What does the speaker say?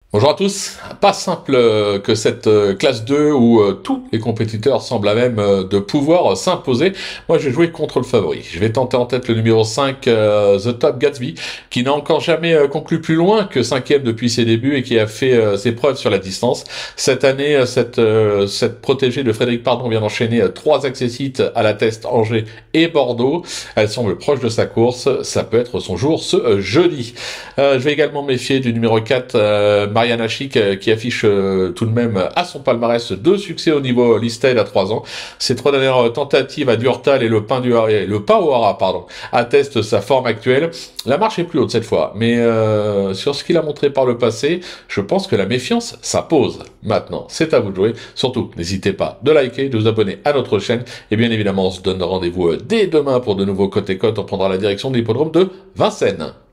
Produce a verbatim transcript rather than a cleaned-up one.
Bonjour à tous. Pas simple euh, que cette euh, classe deux où euh, tous les compétiteurs semblent à même euh, de pouvoir euh, s'imposer. Moi, je vais jouer contre le favori. Je vais tenter en tête le numéro cinq, euh, The Top Gatsby, qui n'a encore jamais euh, conclu plus loin que cinquième depuis ses débuts et qui a fait euh, ses preuves sur la distance. Cette année, euh, cette, euh, cette protégée de Frédéric Pardon vient d'enchaîner euh, trois accessites à la Teste, Angers et Bordeaux. Elle semble proche de sa course. Ça peut être son jour ce euh, jeudi. Euh, je vais également me méfier du numéro quatre, euh, Mariana Chic, euh, qui affiche euh, tout de même à son palmarès deux succès au niveau listed à trois ans. Ses trois dernières tentatives à Durtal et le pain du et le pain au Hara, pardon, attestent sa forme actuelle. La marche est plus haute cette fois, mais euh, sur ce qu'il a montré par le passé, je pense que la méfiance s'impose. Maintenant, c'est à vous de jouer. Surtout, n'hésitez pas de liker, de vous abonner à notre chaîne, et bien évidemment, on se donne rendez-vous dès demain pour de nouveaux côté-côte. On prendra la direction de l'hippodrome de Vincennes.